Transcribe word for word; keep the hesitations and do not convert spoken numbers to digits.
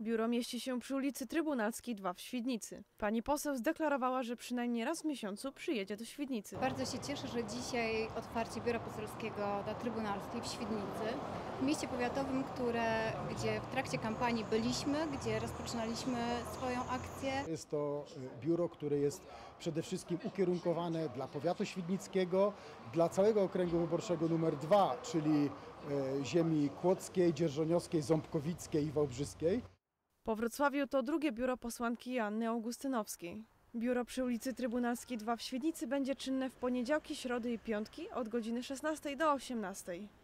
Biuro mieści się przy ulicy Trybunalskiej dwa w Świdnicy. Pani poseł zdeklarowała, że przynajmniej raz w miesiącu przyjedzie do Świdnicy. Bardzo się cieszę, że dzisiaj otwarcie biura poselskiego na Trybunalskiej w Świdnicy, w mieście powiatowym, które, gdzie w trakcie kampanii byliśmy, gdzie rozpoczynaliśmy swoją akcję. Jest to biuro, które jest przede wszystkim ukierunkowane dla powiatu świdnickiego, dla całego okręgu wyborczego numer dwa, czyli ziemi kłodzkiej, dzierżoniowskiej, ząbkowickiej i wałbrzyskiej. Po Wrocławiu to drugie biuro posłanki Joanny Augustynowskiej. Biuro przy ulicy Trybunalskiej dwa w Świdnicy będzie czynne w poniedziałki, środy i piątki od godziny szesnastej do osiemnastej.